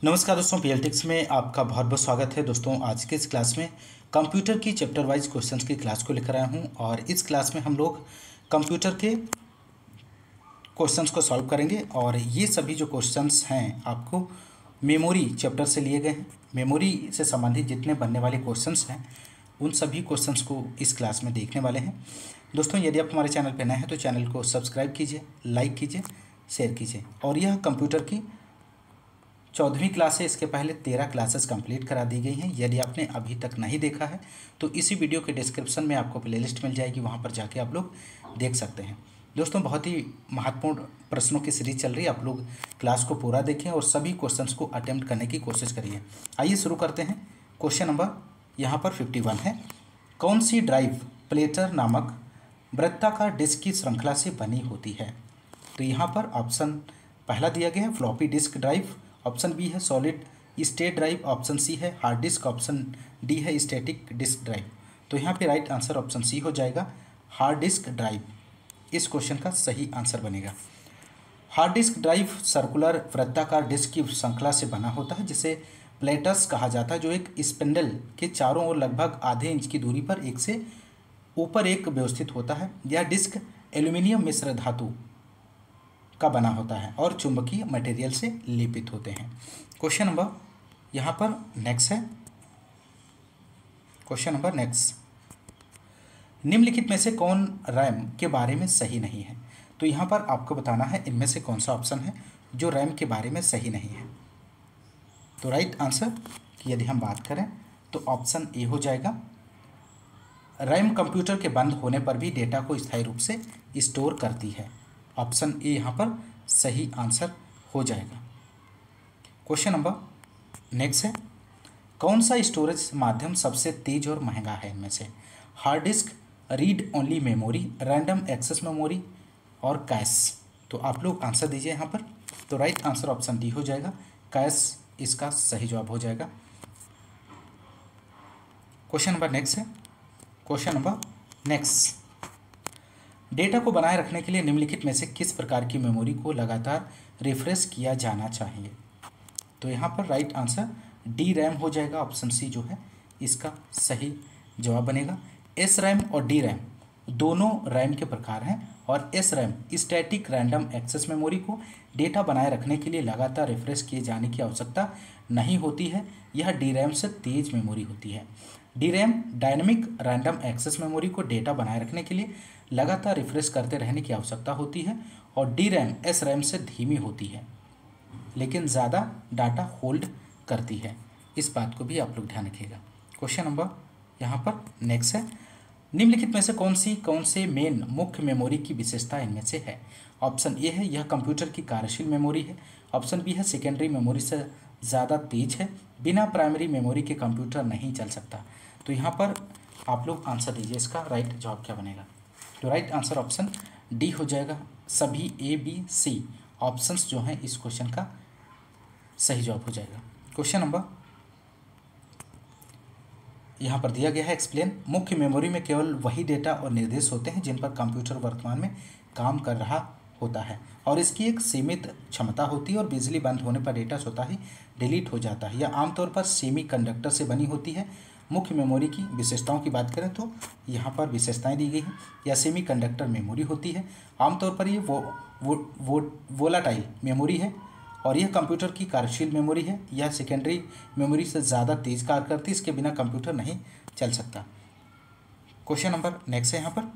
नमस्कार दोस्तों, पीएलटिक्स में आपका बहुत बहुत स्वागत है। दोस्तों आज के इस क्लास में कंप्यूटर की चैप्टर वाइज क्वेश्चंस की क्लास को लेकर आया हूं और इस क्लास में हम लोग कंप्यूटर के क्वेश्चंस को सॉल्व करेंगे। और ये सभी जो क्वेश्चंस हैं आपको मेमोरी चैप्टर से लिए गए हैं। मेमोरी से संबंधित जितने बनने वाले क्वेश्चंस हैं उन सभी क्वेश्चंस को इस क्लास में देखने वाले हैं। दोस्तों यदि आप हमारे चैनल पर नए हैं तो चैनल को सब्सक्राइब कीजिए, लाइक कीजिए, शेयर कीजिए। और यह कंप्यूटर की 14वीं क्लास है। इसके पहले 13 क्लासेस कंप्लीट करा दी गई हैं। यदि आपने अभी तक नहीं देखा है तो इसी वीडियो के डिस्क्रिप्शन में आपको प्लेलिस्ट मिल जाएगी, वहां पर जाके आप लोग देख सकते हैं। दोस्तों बहुत ही महत्वपूर्ण प्रश्नों की सीरीज चल रही है, आप लोग क्लास को पूरा देखें और सभी क्वेश्चंस को अटेम्प्ट करने की कोशिश करिए। आइए शुरू करते हैं। क्वेश्चन नंबर यहाँ पर 51 है। कौन सी ड्राइव प्लेटर नामक वृत्ताकार डिस्क की श्रृंखला से बनी होती है? तो यहाँ पर ऑप्शन पहला दिया गया है floppy disk drive, option B है solid state drive, option C है हार्ड डिस्क, ऑप्शन डी है स्टैटिक डिस्क ड्राइव। तो यहाँ पे राइट आंसर ऑप्शन सी हो जाएगा, हार्ड डिस्क ड्राइव इस क्वेश्चन का सही आंसर बनेगा। हार्ड डिस्क ड्राइव सर्कुलर वृत्ताकार डिस्क की श्रृंखला से बना होता है जिसे प्लेटस कहा जाता है, जो एक स्पिंडल के चारों ओर लगभग आधे इंच की दूरी पर एक से ऊपर एक व्यवस्थित होता है। यह डिस्क एल्यूमिनियम मिश्र धातु का बना होता है और चुंबकीय मटेरियल से लेपित होते हैं। क्वेश्चन नंबर यहाँ पर नेक्स्ट है। क्वेश्चन नंबर नेक्स्ट, निम्नलिखित में से कौन रैम के बारे में सही नहीं है? तो यहाँ पर आपको बताना है इनमें से कौन सा ऑप्शन है जो रैम के बारे में सही नहीं है। तो राइट आंसर की यदि हम बात करें तो ऑप्शन ए हो जाएगा, रैम कंप्यूटर के बंद होने पर भी डेटा को स्थायी रूप से स्टोर करती है। ऑप्शन ए यहाँ पर सही आंसर हो जाएगा। क्वेश्चन नंबर नेक्स्ट है, कौन सा स्टोरेज माध्यम सबसे तेज और महंगा है इनमें से? Hard disk, read only memory, random access memory और कैश। तो आप लोग आंसर दीजिए यहाँ पर। तो राइट आंसर ऑप्शन डी हो जाएगा, कैश इसका सही जवाब हो जाएगा। क्वेश्चन नंबर नेक्स्ट है। क्वेश्चन नंबर नेक्स्ट, डेटा को बनाए रखने के लिए निम्नलिखित में से किस प्रकार की मेमोरी को लगातार रिफ्रेश किया जाना चाहिए? तो यहाँ पर राइट आंसर डी रैम हो जाएगा, ऑप्शन सी जो है इसका सही जवाब बनेगा। एस रैम और डी रैम दोनों रैम के प्रकार हैं और S RAM static random access memory को डेटा बनाए रखने के लिए लगातार रिफ्रेश किए जाने की आवश्यकता नहीं होती है। यह डी रैम से तेज मेमोरी होती है। D RAM dynamic random access memory को डेटा बनाए रखने के लिए लगातार रिफ्रेश करते रहने की आवश्यकता होती है और डी रैम एस रैम से धीमी होती है लेकिन ज़्यादा डाटा होल्ड करती है। इस बात को भी आप लोग ध्यान रखिएगा। क्वेश्चन नंबर यहाँ पर नेक्स्ट है, निम्नलिखित में से कौन से मेन मुख्य मेमोरी की विशेषता इनमें से है? ऑप्शन ए है यह कंप्यूटर की कार्यशील मेमोरी है, ऑप्शन बी है सेकेंडरी मेमोरी से ज़्यादा तेज है, बिना प्राइमरी मेमोरी के कंप्यूटर नहीं चल सकता। तो यहाँ पर आप लोग आंसर दीजिए, इसका राइट जवाब क्या बनेगा? तो राइट आंसर ऑप्शन डी हो जाएगा। सभी ए बी सी ऑप्शंस जो हैं इस क्वेश्चन का सही जवाब हो जाएगा। क्वेश्चन नंबर यहाँ पर दिया गया है, एक्सप्लेन, मुख्य मेमोरी में केवल वही डेटा और निर्देश होते हैं जिन पर कंप्यूटर वर्तमान में काम कर रहा होता है और इसकी एक सीमित क्षमता होती है और बिजली बंद होने पर डेटा स्वतः ही डिलीट हो जाता है। यह आमतौर पर सेमी कंडक्टर से बनी होती है। मुख्य मेमोरी की विशेषताओं की बात करें तो यहाँ पर विशेषताएं दी गई हैं। यह सेमी कंडक्टर मेमोरी होती है। आमतौर पर ये वोलाटाइल मेमोरी है और यह कंप्यूटर की कार्यशील मेमोरी है। यह सेकेंडरी मेमोरी से ज़्यादा तेज कार्य करती है, इसके बिना कंप्यूटर नहीं चल सकता। क्वेश्चन नंबर नेक्स्ट है यहाँ पर,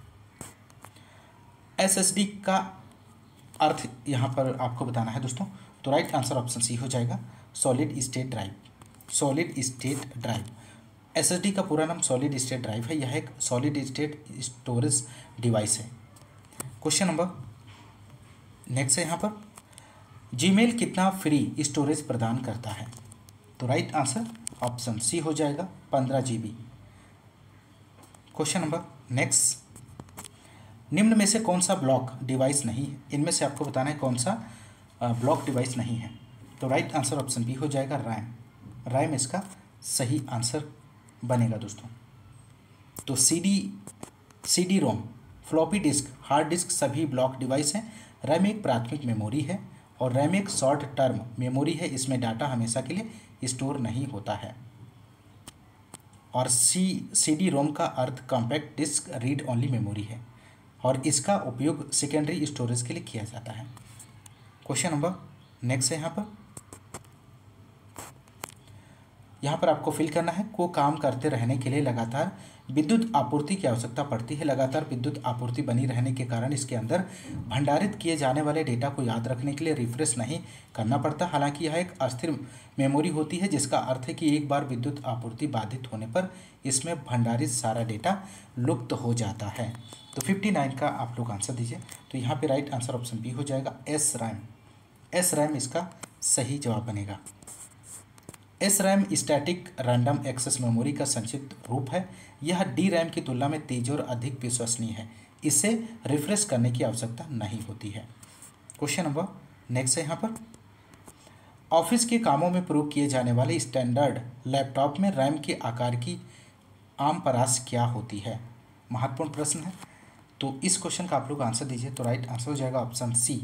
एसएसडी का अर्थ यहाँ पर आपको बताना है दोस्तों। तो राइट आंसर ऑप्शन सी हो जाएगा, solid state drive. Solid state drive, SSD का पूरा नाम सॉलिड स्टेट ड्राइव है। यह एक सॉलिड स्टेट स्टोरेज डिवाइस है। क्वेश्चन नंबर नेक्स्ट है यहाँ पर, जीमेल कितना फ्री स्टोरेज प्रदान करता है? तो राइट आंसर ऑप्शन सी हो जाएगा, 15 GB। क्वेश्चन नंबर नेक्स्ट, निम्न में से कौन सा ब्लॉक डिवाइस नहीं है? इनमें से आपको बताना है कौन सा ब्लॉक डिवाइस नहीं है। तो राइट आंसर ऑप्शन बी हो जाएगा, रैम। रैम इसका सही आंसर बनेगा दोस्तों। तो C D ROM, floppy disk, hard disk सभी ब्लॉक डिवाइस हैं। रैम एक प्राथमिक मेमोरी है और रैम एक शॉर्ट टर्म मेमोरी है, इसमें डाटा हमेशा के लिए स्टोर नहीं होता है। और CD रोम का अर्थ compact disk read only memory है और इसका उपयोग सेकेंडरी स्टोरेज के लिए किया जाता है। क्वेश्चन नंबर नेक्स्ट है यहाँ पर आपको फिल करना है को काम करते रहने के लिए लगातार विद्युत आपूर्ति की आवश्यकता पड़ती है। लगातार विद्युत आपूर्ति बनी रहने के कारण इसके अंदर भंडारित किए जाने वाले डेटा को याद रखने के लिए रिफ्रेश नहीं करना पड़ता। हालांकि यह एक अस्थिर मेमोरी होती है, जिसका अर्थ है कि एक बार विद्युत आपूर्ति बाधित होने पर इसमें भंडारित सारा डेटा लुप्त हो जाता है। तो 59 का आप लोग आंसर दीजिए। तो यहाँ पे राइट आंसर ऑप्शन बी हो जाएगा, एस रैम इसका सही जवाब बनेगा। S RAM static random access memory का संक्षिप्त रूप है। यह डी रैम की तुलना में तेज और अधिक विश्वसनीय है। इसे रिफ्रेश करने की आवश्यकता नहीं होती है। क्वेश्चन नंबर नेक्स्ट है यहाँ पर, ऑफिस के कामों में प्रयोग किए जाने वाले स्टैंडर्ड लैपटॉप में रैम के आकार की आम परास क्या होती है? महत्वपूर्ण प्रश्न है, तो इस क्वेश्चन का आप लोग आंसर दीजिए। तो राइट आंसर हो जाएगा ऑप्शन सी,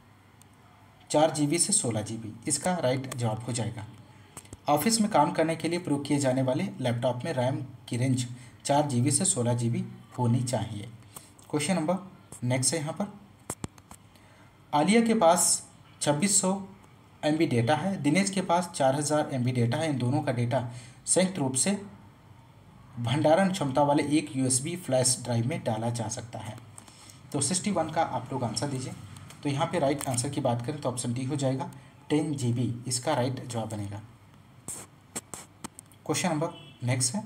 4 GB से 16 GB इसका राइट जवाब हो जाएगा। ऑफिस में काम करने के लिए प्रयोग किए जाने वाले लैपटॉप में रैम की रेंज 4 GB से 16 GB होनी चाहिए। क्वेश्चन नंबर नेक्स्ट है यहाँ पर, आलिया के पास 2600 MB डेटा है, दिनेश के पास 4000 MB डेटा है। इन दोनों का डेटा संयुक्त रूप से भंडारण क्षमता वाले एक USB फ्लैश ड्राइव में डाला जा सकता है। तो 61 का आप लोग आंसर दीजिए। तो यहाँ पे राइट आंसर की बात करें तो ऑप्शन डी हो जाएगा, 10 GB इसका राइट जवाब बनेगा। क्वेश्चन नंबर नेक्स्ट है,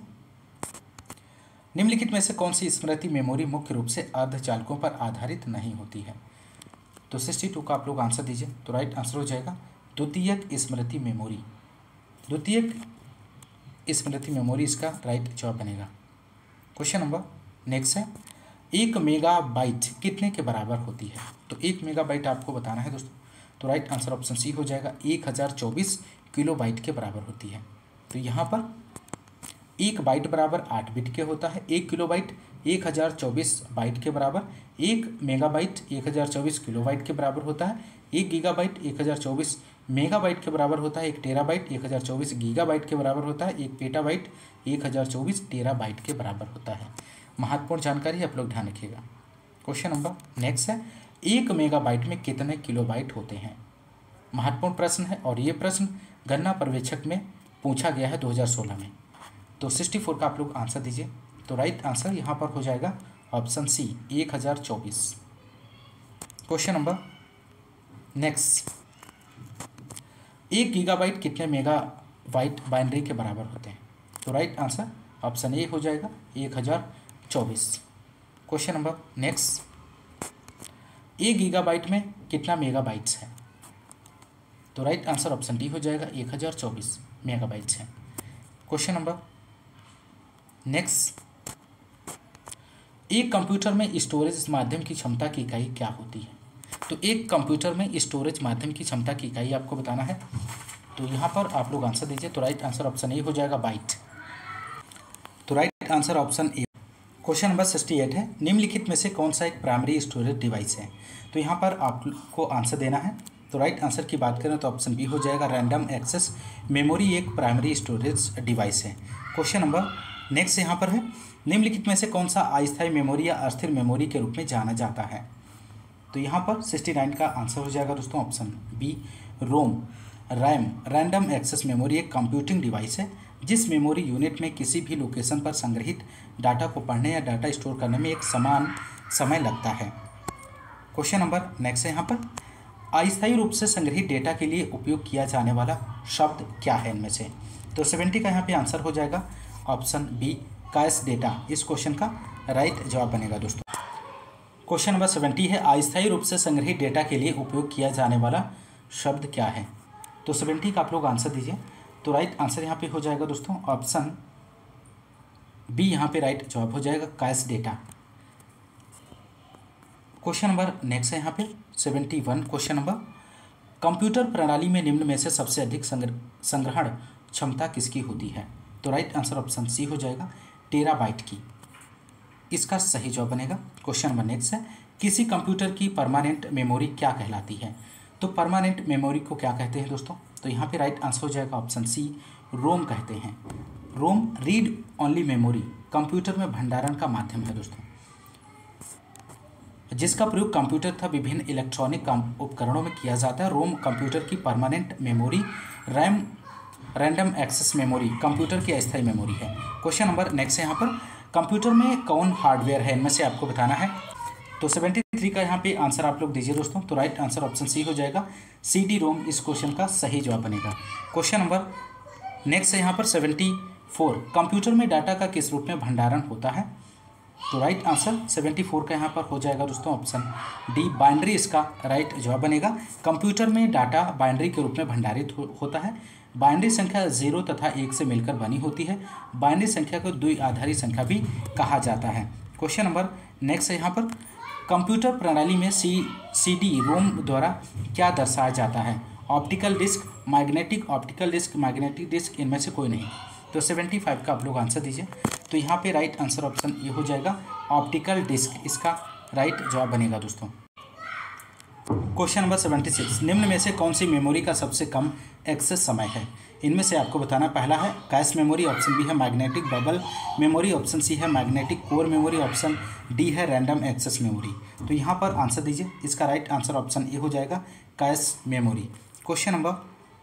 निम्नलिखित में से कौन सी स्मृति मेमोरी मुख्य रूप से अर्धचालकों पर आधारित नहीं होती है? तो 62 का आप लोग आंसर दीजिए। तो राइट आंसर हो जाएगा द्वितीयक स्मृति मेमोरी। द्वितीयक स्मृति मेमोरी इसका राइट जवाब बनेगा। क्वेश्चन नंबर नेक्स्ट है, 1 मेगाबाइट कितने के बराबर होती है? तो 1 मेगाबाइट आपको बताना है दोस्तों। तो राइट आंसर ऑप्शन सी हो जाएगा, 1024 किलोबाइट के बराबर होती है। तो यहाँ पर 1 बाइट बराबर 8 बिट के होता है, 1 किलोबाइट 1024 बाइट के बराबर, 1 मेगाबाइट 1024 किलोबाइट के बराबर होता है, 1 गीगाबाइट 1024 मेगाबाइट के बराबर होता है, 1 टेराबाइट 1024 गीगाबाइट के बराबर होता है, 1 पेटाबाइट 1024 टेराबाइट के बराबर होता है। महत्वपूर्ण जानकारी आप लोग ध्यान रखिएगा। क्वेश्चन नंबर नेक्स्ट है, 1 मेगाबाइट में कितने किलोबाइट होते हैं? महत्वपूर्ण प्रश्न है और ये प्रश्न गणना पर्यवेक्षक में पूछा गया है 2016 में। तो 64 का आप लोग आंसर दीजिए। तो राइट आंसर यहाँ पर हो जाएगा option C, 1024। Question number next, 1 gigabyte कितने मेगाबाइट बाइनरी के बराबर होते हैं? तो राइट आंसर ऑप्शन ए हो जाएगा, 1024। क्वेश्चन नंबर नेक्स्ट, 1 गीगाबाइट में कितना मेगाबाइट्स है? तो राइट आंसर ऑप्शन डी हो जाएगा, 1024 मेगाबाइट्स है। क्वेश्चन नंबर नेक्स्ट, एक कंप्यूटर में स्टोरेज माध्यम की क्षमता की इकाई क्या होती है? तो एक कंप्यूटर में स्टोरेज माध्यम की क्षमता की इकाई आपको बताना है। तो यहाँ पर आप लोग आंसर दीजिए। तो राइट आंसर ऑप्शन ए हो जाएगा, बाइट। तो right answer option A. Question number 68 है, निम्नलिखित में से कौन सा एक प्राइमरी स्टोरेज डिवाइस है? तो यहाँ पर आपको आंसर देना है। तो राइट आंसर की बात करें तो ऑप्शन बी हो जाएगा, रैंडम एक्सेस मेमोरी एक प्राइमरी स्टोरेज डिवाइस है। क्वेश्चन नंबर नेक्स्ट यहाँ पर है, निम्नलिखित में से कौन सा अस्थायी मेमोरी या अस्थिर मेमोरी के रूप में जाना जाता है? तो यहाँ पर 69 का आंसर हो जाएगा दोस्तों, option B, ROM. RAM random access memory एक कंप्यूटिंग डिवाइस है जिस मेमोरी यूनिट में किसी भी लोकेशन पर संग्रहित डाटा को पढ़ने या डाटा स्टोर करने में एक समान समय लगता है। क्वेश्चन नंबर नेक्स्ट है यहाँ पर, अस्थायी रूप से संग्रहित डेटा के लिए उपयोग किया जाने वाला शब्द क्या है इनमें से? तो 70 का यहाँ पे आंसर हो जाएगा ऑप्शन बी, कैश डेटा इस क्वेश्चन का राइट जवाब बनेगा दोस्तों। क्वेश्चन नंबर 70 है, अस्थायी रूप से संग्रहित डेटा के लिए उपयोग किया जाने वाला शब्द क्या है? तो 70 का आप लोग आंसर दीजिए। तो राइट आंसर यहाँ पे हो जाएगा दोस्तों, ऑप्शन बी यहाँ पे राइट जवाब हो जाएगा, cache data. Question number next है यहाँ पे 71। क्वेश्चन नंबर, कंप्यूटर प्रणाली में निम्न में से सबसे अधिक संग्रहण क्षमता किसकी होती है? तो राइट आंसर ऑप्शन सी हो जाएगा, टेराबाइट की इसका सही जवाब बनेगा। क्वेश्चन नंबर नेक्स्ट है, किसी कंप्यूटर की परमानेंट मेमोरी क्या कहलाती है? तो परमानेंट मेमोरी को क्या कहते हैं दोस्तों? तो यहाँ पे राइट आंसर हो जाएगा ऑप्शन सी, रोम कहते हैं। ROM read only memory, computer में भंडारण का माध्यम है दोस्तों, जिसका प्रयोग कंप्यूटर तथा विभिन्न इलेक्ट्रॉनिक उपकरणों में किया जाता है। रोम कंप्यूटर की permanent memory, RAM random access memory computer की अस्थायी मेमोरी है। क्वेश्चन नंबर नेक्स्ट है यहाँ पर, कंप्यूटर में कौन हार्डवेयर है, इनमें से आपको बताना है। तो 73 का यहाँ पे आंसर आप लोग दीजिए दोस्तों। तो राइट आंसर ऑप्शन सी हो जाएगा, CD रोम इस क्वेश्चन का सही जवाब बनेगा। क्वेश्चन नंबर नेक्स्ट है यहाँ पर 74, कंप्यूटर में डाटा का किस रूप में भंडारण होता है? तो राइट आंसर 74 का यहाँ पर हो जाएगा दोस्तों ऑप्शन डी, बाइनरी इसका राइट जवाब बनेगा। कंप्यूटर में डाटा बाइनरी के रूप में भंडारित होता है। बाइनरी संख्या 0 तथा 1 से मिलकर बनी होती है। बाइनरी संख्या को द्विआधारी संख्या भी कहा जाता है। क्वेश्चन नंबर नेक्स्ट है यहाँ पर, कंप्यूटर प्रणाली में CD रोम द्वारा क्या दर्शाया जाता है? Optical disk, optical disk, magnetic disk, इनमें से कोई नहीं। तो 75 का आप लोग आंसर दीजिए। तो यहाँ पे राइट आंसर ऑप्शन ये हो जाएगा, ऑप्टिकल डिस्क इसका राइट जवाब बनेगा दोस्तों। क्वेश्चन नंबर 76, निम्न में से कौन सी मेमोरी का सबसे कम एक्सेस समय है? इनमें से आपको बताना, पहला है कैश मेमोरी, ऑप्शन बी है magnetic bubble memory, option C है magnetic core memory, option D है रैंडम एक्सेस मेमोरी। तो यहाँ पर आंसर दीजिए, इसका राइट आंसर ऑप्शन ए हो जाएगा, cache memory. Question number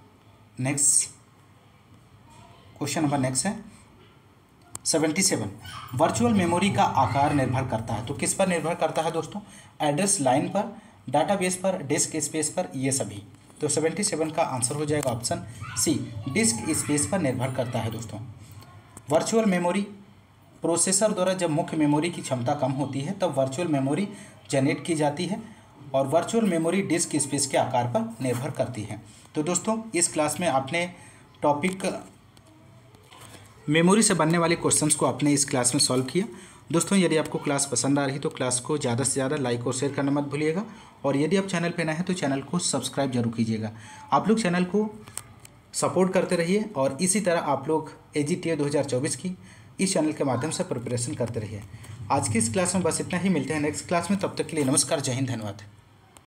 next है 77, वर्चुअल मेमोरी का आकार निर्भर करता है। तो किस पर निर्भर करता है दोस्तों? एड्रेस लाइन पर, डाटाबेस पर, डिस्क स्पेस पर, ये सभी। तो 77 का आंसर हो जाएगा ऑप्शन सी, डिस्क स्पेस पर निर्भर करता है दोस्तों। वर्चुअल मेमोरी प्रोसेसर द्वारा जब मुख्य मेमोरी की क्षमता कम होती है तब वर्चुअल मेमोरी जनरेट की जाती है, और वर्चुअल मेमोरी डिस्क स्पेस के आकार पर निर्भर करती है। तो दोस्तों इस क्लास में आपने टॉपिक मेमोरी से बनने वाले क्वेश्चंस को आपने इस क्लास में सॉल्व किया। दोस्तों यदि आपको क्लास पसंद आ रही तो क्लास को ज़्यादा से ज़्यादा लाइक और शेयर करना मत भूलिएगा, और यदि आप चैनल पे नए हैं तो चैनल को सब्सक्राइब जरूर कीजिएगा। आप लोग चैनल को सपोर्ट करते रहिए, और इसी तरह आप लोग AGTA 2024 की इस चैनल के माध्यम से प्रिपरेशन करते रहिए। आज की इस क्लास में बस इतना ही, मिलते हैं नेक्स्ट क्लास में, तब तक के लिए नमस्कार, जय हिंद, धन्यवाद।